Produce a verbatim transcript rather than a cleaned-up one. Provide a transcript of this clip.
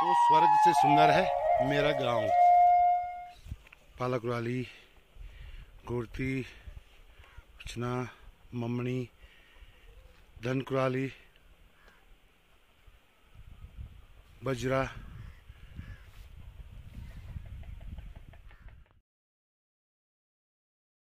तो स्वर्ग से सुंदर है मेरा गांव। पालकवाली, गुड़ती, उचना, ममनी, धनकुराली, बजरा।